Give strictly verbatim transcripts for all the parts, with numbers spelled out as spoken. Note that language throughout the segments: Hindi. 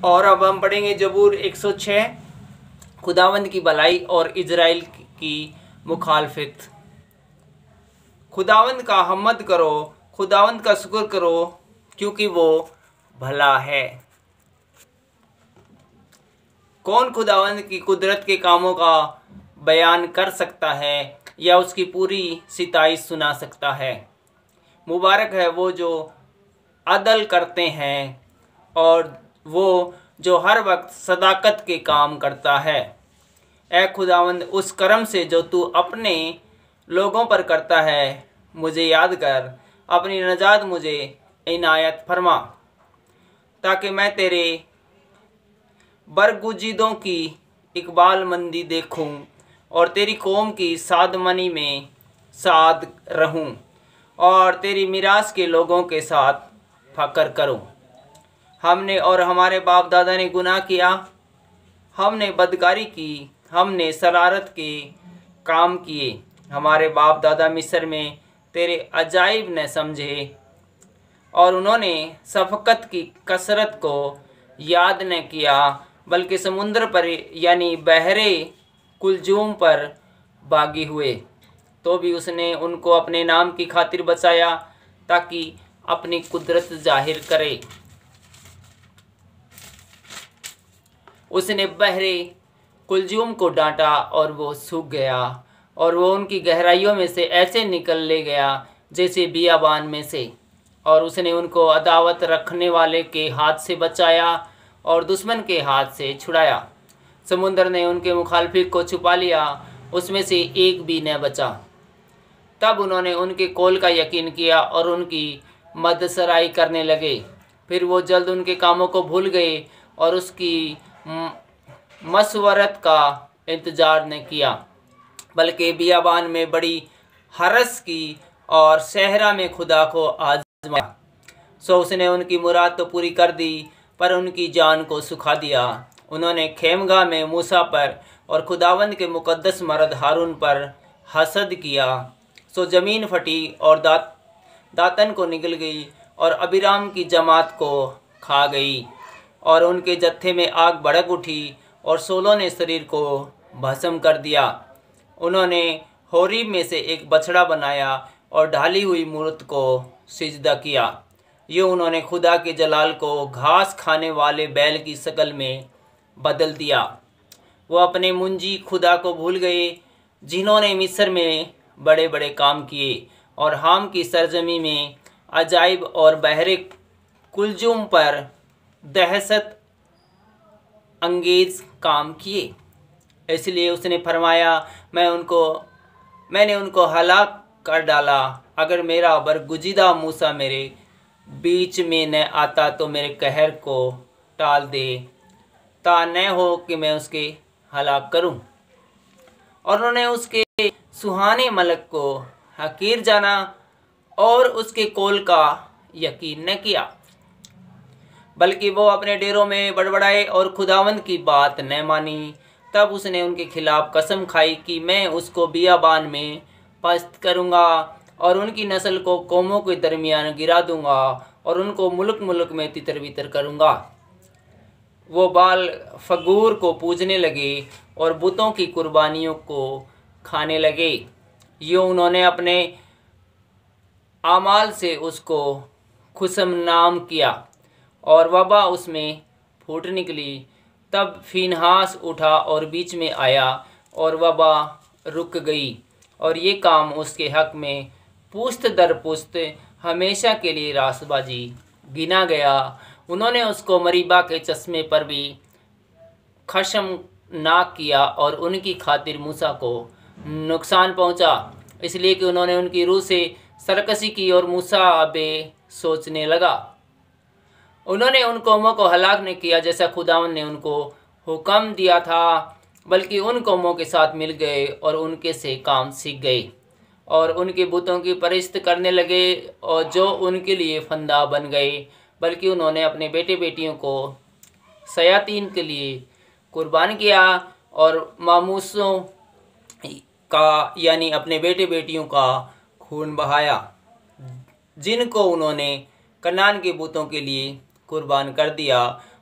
और अब हम पढ़ेंगे जबूर एक सौ छः, खुदावंद की भलाई और इजराइल की मुखालफत। खुदावंद का हम्मद करो, खुदावंद का शुक्र करो, क्योंकि वो भला है। कौन खुदावंद की कुदरत के कामों का बयान कर सकता है या उसकी पूरी सिताइश सुना सकता है। मुबारक है वो जो अदल करते हैं और वो जो हर वक्त सदाकत के काम करता है। ऐ खुदावंद, उस करम से जो तू अपने लोगों पर करता है मुझे याद कर, अपनी नजात मुझे इनायत फरमा, ताकि मैं तेरे बरगुजीदों की इकबाल मंदी देखूं और तेरी कौम की सादमनी में साद रहूं और तेरी मिरास के लोगों के साथ फकर करूं। हमने और हमारे बाप दादा ने गुनाह किया, हमने बदकारी की, हमने शरारत के काम किए। हमारे बाप दादा मिस्र में तेरे अजाइब न समझे और उन्होंने शफकत की कसरत को याद न किया, बल्कि समुद्र पर यानी बहरे कुलजूम पर बागी हुए। तो भी उसने उनको अपने नाम की खातिर बचाया, ताकि अपनी कुदरत जाहिर करे। उसने बहरे कुलजूम को डांटा और वो सूख गया और वो उनकी गहराइयों में से ऐसे निकल ले गया जैसे बियाबान में से। और उसने उनको अदावत रखने वाले के हाथ से बचाया और दुश्मन के हाथ से छुड़ाया। समुद्र ने उनके मुखालफिक को छुपा लिया, उसमें से एक भी न बचा। तब उन्होंने उनके कौल का यकीन किया और उनकी मदसराई करने लगे। फिर वो जल्द उनके कामों को भूल गए और उसकी मशवरत का इंतजार न किया, बल्कि बियाबान में बड़ी हरस की और सहरा में खुदा को आजमाया। सो उसने उनकी मुराद तो पूरी कर दी, पर उनकी जान को सुखा दिया। उन्होंने खेमगाह में मूसा पर और खुदावंद के मुकद्दस मर्द हारून पर हसद किया। सो जमीन फटी और दात दातन को निकल गई और अबिराम की जमात को खा गई और उनके जत्थे में आग भड़क उठी और सोलों ने शरीर को भस्म कर दिया। उन्होंने होरीब में से एक बछड़ा बनाया और ढाली हुई मूरत को सिजदा किया। ये उन्होंने खुदा के जलाल को घास खाने वाले बैल की शक्ल में बदल दिया। वो अपने मुंजी खुदा को भूल गए, जिन्होंने मिस्र में बड़े बड़े काम किए और हाम की सरजमी में अजाइब और बहरे कुलजुम पर दहशत अंगेज काम किए। इसलिए उसने फरमाया, मैं उनको मैंने उनको हलाक कर डाला। अगर मेरा बरगुजीदा मूसा मेरे बीच में न आता तो मेरे कहर को टाल दे, ता न हो कि मैं उसके हलाक करूं। और उन्होंने उसके सुहाने मलक को हकीर जाना और उसके कौल का यकीन न किया, बल्कि वो अपने डेरों में बड़बड़ाए और खुदावंद की बात न मानी। तब उसने उनके खिलाफ कसम खाई कि मैं उसको बियाबान में पस्त करूंगा और उनकी नस्ल को कौमों के दरमियान गिरा दूंगा और उनको मुल्क मुल्क में तितर बितर करूंगा। वो बाल फगूर को पूजने लगे और बुतों की कुर्बानियों को खाने लगे। यूँ उन्होंने अपने आमाल से उसको खुशमनाम किया और वबा उसमें फूट निकली। तब फिनहास उठा और बीच में आया और वबा रुक गई और ये काम उसके हक में पुश्त दर पुश्त हमेशा के लिए रासबाजी गिना गया। उन्होंने उसको मरीबा के चश्मे पर भी खशमनाक किया और उनकी खातिर मूसा को नुकसान पहुंचा, इसलिए कि उन्होंने उनकी रूह से सरकशी की और मूसा अबे सोचने लगा। उन्होंने उन कौमों को हलाक नहीं किया जैसा खुदावन ने उनको हुक्म दिया था, बल्कि उन कौमों के साथ मिल गए और उनके से काम सीख गए और उनके बुतों की परिस्त करने लगे और जो उनके लिए फंदा बन गए। बल्कि उन्होंने अपने बेटे बेटियों को शयातीन के लिए कुर्बान किया और मामूसों का यानी अपने बेटे बेटियों का खून बहाया, जिनको उन्होंने कनान के बुतों के लिए कुर्बान कर दिया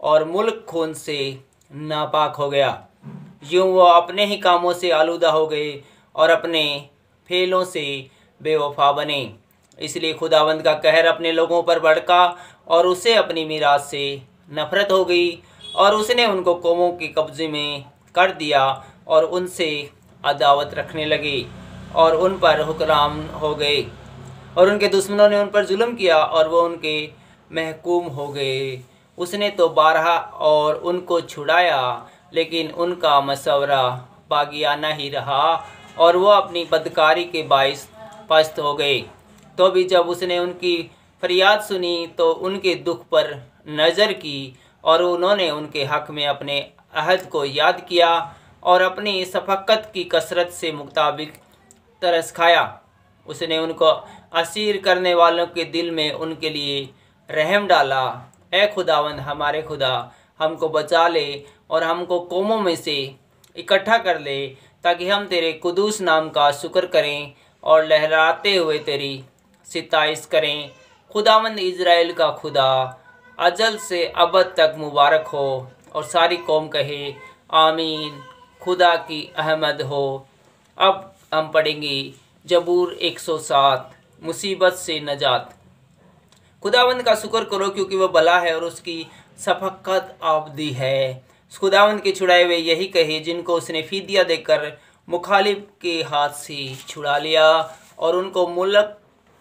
और मुल्क खून से नापाक हो गया। यूं वो अपने ही कामों से आलूदा हो गए और अपने फेलों से बेवफा बने। इसलिए खुदावंद का कहर अपने लोगों पर भड़का और उसे अपनी मीरास से नफरत हो गई और उसने उनको कौमों के कब्जे में कर दिया और उनसे अदावत रखने लगे और उन पर हुक्राम हो गए और उनके दुश्मनों ने उन पर जुल्म किया और वो उनके महकूम हो गए। उसने तो बारहा और उनको छुड़ाया, लेकिन उनका मशवरा बागियाना ही रहा और वो अपनी बदकारी के बाइस पस्त हो गए। तो भी जब उसने उनकी फरियाद सुनी तो उनके दुख पर नज़र की और उन्होंने उनके हक़ में अपने अहद को याद किया और अपनी शफ़क़त की कसरत से मुताबिक तरस खाया। उसने उनको असीर करने वालों के दिल में उनके लिए रहम डाला। ए खुदावंद हमारे खुदा, हमको बचा ले और हमको कौमों में से इकट्ठा कर ले, ताकि हम तेरे कुदूस नाम का शुक्र करें और लहराते हुए तेरी सिताइश करें। खुदावंद इज़राइल का खुदा अजल से अबद तक मुबारक हो। और सारी कौम कहे आमीन। खुदा की अहमद हो। अब हम पढ़ेंगे जबूर एक सौ सात, मुसीबत से नजात। खुदावंद का शुक्र करो क्योंकि वह भला है और उसकी शफ़क़त आबदी है। खुदावंद के छुड़ाए हुए यही कहे जिनको उसने फीदिया देकर मुखालिफ के हाथ से छुड़ा लिया और उनको मुल्क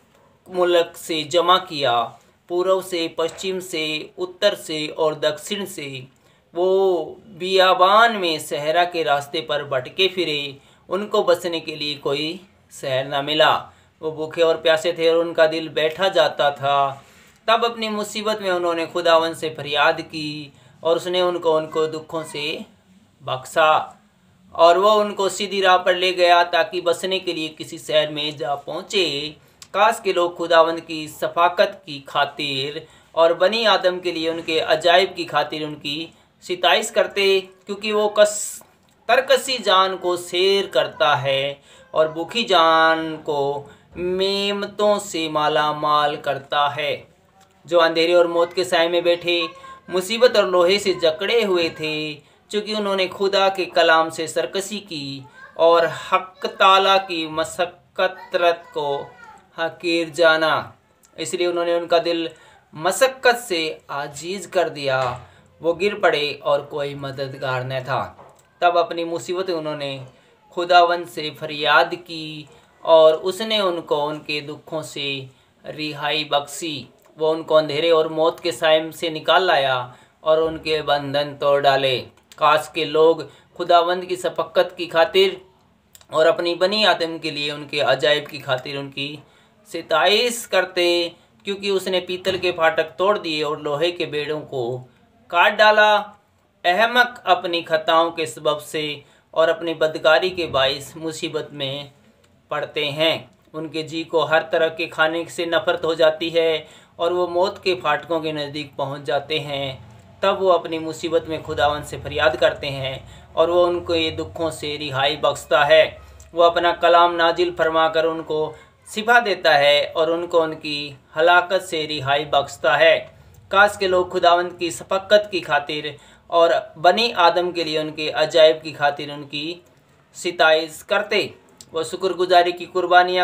मुल्क से जमा किया, पूर्व से, पश्चिम से, उत्तर से और दक्षिण से। वो बियाबान में सहरा के रास्ते पर भटके फिरे, उनको बसने के लिए कोई शहर न मिला। वो भूखे और प्यासे थे और उनका दिल बैठा जाता था। तब अपनी मुसीबत में उन्होंने खुदावन से फरियाद की और उसने उनको उनको दुखों से बख्शा और वह उनको सीधी राह पर ले गया ताकि बसने के लिए किसी शहर में जा पहुँचे। काश के लोग खुदावंद की शफ़ाकत की खातिर और बनी आदम के लिए उनके अजाइब की खातिर उनकी सिताइश करते, क्योंकि वो कस तरकसी जान को शेर करता है और भूखी जान को मेमतों से माला माल करता है। जो अंधेरे और मौत के साए में बैठे मुसीबत और लोहे से जकड़े हुए थे, चूँकि उन्होंने खुदा के कलाम से सरकशी की और हक ताला की मशक्क़त को हकीर जाना, इसलिए उन्होंने उनका दिल मशक्क़त से आजीज कर दिया। वो गिर पड़े और कोई मददगार न था। तब अपनी मुसीबत उन्होंने खुदावंद से फरियाद की और उसने उनको उनके दुखों से रिहाई बख्शी। वो उनको अंधेरे और मौत के साए से निकाल लाया और उनके बंधन तोड़ डाले। काश के लोग खुदावंद की शफ़क़त की खातिर और अपनी बनी आदम के लिए उनके अजाइब की खातिर उनकी सिताइश करते, क्योंकि उसने पीतल के फाटक तोड़ दिए और लोहे के बेड़ों को काट डाला। अहमक अपनी खताओं के सबब से और अपनी बदकारी के बाइस मुसीबत में पड़ते हैं। उनके जी को हर तरह के खाने से नफरत हो जाती है और वो मौत के फाटकों के नज़दीक पहुंच जाते हैं। तब वो अपनी मुसीबत में खुदावन से फरियाद करते हैं और वो उनको ये दुखों से रिहाई बख्शता है। वो अपना कलाम नाजिल फरमाकर उनको सिफा देता है और उनको उनकी हलाकत से रिहाई बख्शता है। काश के लोग खुदावंद की शफ़क़त की खातिर और बनी आदम के लिए उनके अजाइब की खातिर उनकी सिताइश करते। वो शुक्रगुजारी की कुर्बानियाँ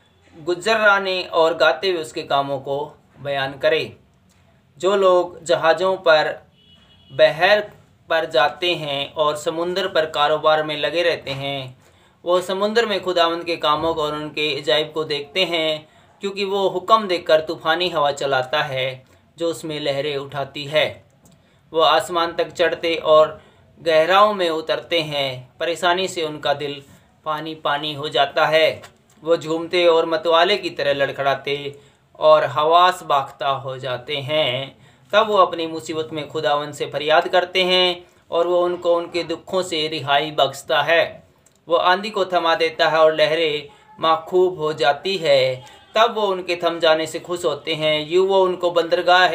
गुजराने और गाते हुए उसके कामों को बयान करे। जो लोग जहाज़ों पर बहर पर जाते हैं और समुंदर पर कारोबार में लगे रहते हैं, वो समुंदर में खुदावंद के कामों को और उनके अजाइब को देखते हैं, क्योंकि वो हुक्म देकर तूफ़ानी हवा चलाता है जो उसमें लहरें उठाती है। वो आसमान तक चढ़ते और गहराओं में उतरते हैं। परेशानी से उनका दिल पानी पानी हो जाता है। वो झूमते और मतवाले की तरह लड़खड़ाते और हवास बाख्ता हो जाते हैं। तब वो अपनी मुसीबत में खुदावंद से फरियाद करते हैं और वो उनको उनके दुखों से रिहाई बख्शता है। वो आंधी को थमा देता है और लहरें माखूब हो जाती है। तब वो उनके थम जाने से खुश होते हैं। यूँ वो उनको बंदरगाह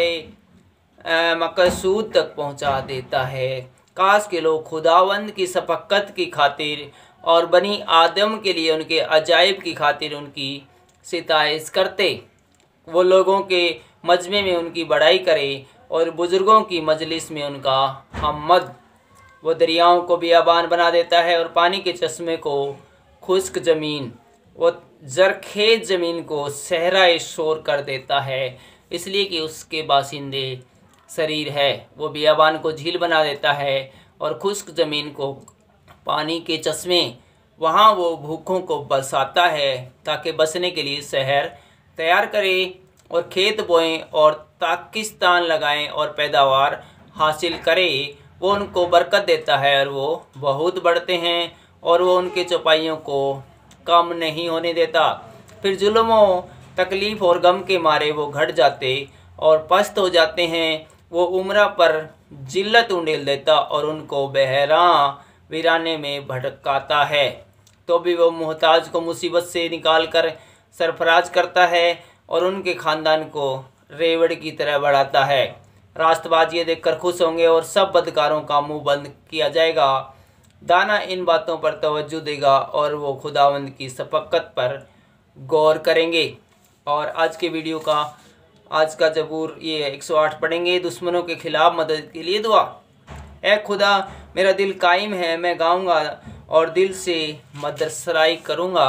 मकसूद तक पहुंचा देता है। काश के लोग खुदावंद की शफ़क़त की खातिर और बनी आदम के लिए उनके अजाइब की खातिर उनकी सिताइश करते। वो लोगों के मजमे में उनकी बड़ाई करे और बुज़ुर्गों की मजलिस में उनका हमद। वो दरियाओं को बियाबान बना देता है और पानी के चश्मे को खुश्क ज़मीन, वो जरखेज़ ज़मीन को सहराए शोर कर देता है, इसलिए कि उसके बासिंदे शरीर है। वो बियाबान को झील बना देता है और खुश्क ज़मीन को पानी के चश्मे, वहाँ वो भूखों को बसाता है ताकि बसने के लिए शहर तैयार करे और खेत बोएं और ताकिस्तान लगाएं और पैदावार हासिल करे। वो उनको बरकत देता है और वो बहुत बढ़ते हैं और वो उनके चौपाइयों को कम नहीं होने देता। फिर जुल्मों, तकलीफ़ और गम के मारे वो घट जाते और पस्त हो जाते हैं। वो उम्रा पर जिल्लत उंडेल देता और उनको बहरा वीराने में भटकाता है, तो भी वो मोहताज को मुसीबत से निकाल कर सरफराज करता है और उनके ख़ानदान को रेवड़ की तरह बढ़ाता है। रास्तबाज ये देखकर खुश होंगे और सब बदकारों का मुंह बंद किया जाएगा। दाना इन बातों पर तवज्जो देगा और वो खुदावंद की शफ़क़त पर गौर करेंगे। और आज के वीडियो का आज का ज़बूर ये एक सौ आठ पढ़ेंगे। दुश्मनों के ख़िलाफ़ मदद के लिए दुआ। ए खुदा, मेरा दिल कायम है, मैं गाऊंगा और दिल से मदरसराई करूंगा।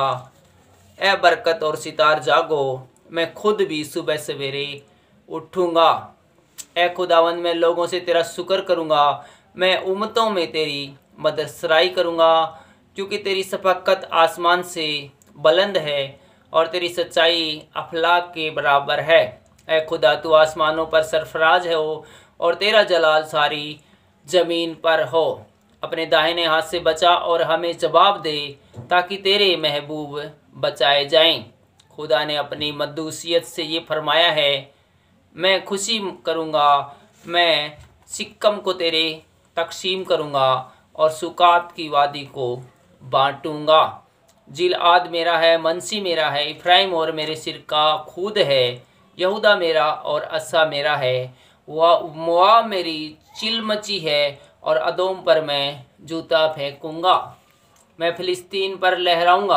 ए बरकत और सितार जागो, मैं खुद भी सुबह सवेरे उठूंगा। ए खुदावंद, मैं लोगों से तेरा शुक्र करूंगा, मैं उम्मतों में तेरी मदरसराई करूंगा, क्योंकि तेरी शफ़क़त आसमान से बुलंद है और तेरी सच्चाई अफलाक के बराबर है। ए खुदा, तू आसमानों पर सरफराज है हो और तेरा जलाल सारी ज़मीन पर हो। अपने दाहिने हाथ से बचा और हमें जवाब दे, ताकि तेरे महबूब बचाए जाएं। खुदा ने अपनी मदूसियत से ये फरमाया है, मैं खुशी करूँगा, मैं सिक्कम को तेरे तकसीम करूँगा और सुकात की वादी को बांटूँगा। जिलआद मेरा है, मनसी मेरा है, इफ्राइम और मेरे सिर का खूद है। यहूदा मेरा और असा मेरा है। वह मुआ मेरी चिलमची है और अदोम पर मैं जूता फेंकूँगा। मैं फ़िलिस्तीन पर लहराऊँगा,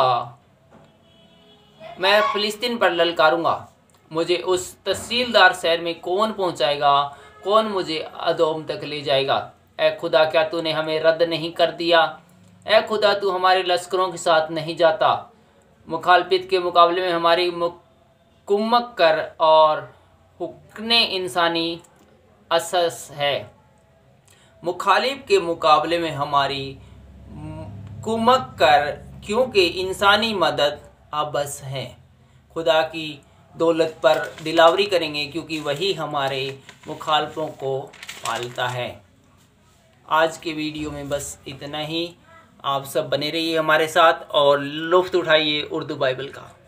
मैं फ़िलिस्तीन पर ललकारूँगा। मुझे उस तहसीलदार शहर में कौन पहुँचाएगा, कौन मुझे अदोम तक ले जाएगा। ए खुदा, क्या तूने हमें रद्द नहीं कर दिया। ए खुदा, तू हमारे लश्करों के साथ नहीं जाता। मुखालफित के मुकाबले में हमारी कुम्मक कर और हुक्ने इंसानी असस है। मुखालिफ के मुकाबले में हमारी कुम्मक कर, क्योंकि इंसानी मदद अबस है। खुदा की दौलत पर दिलावरी करेंगे, क्योंकि वही हमारे मुखालफों को पालता है। आज के वीडियो में बस इतना ही। आप सब बने रहिए हमारे साथ और लुत्फ़ उठाइए उर्दू बाइबल का।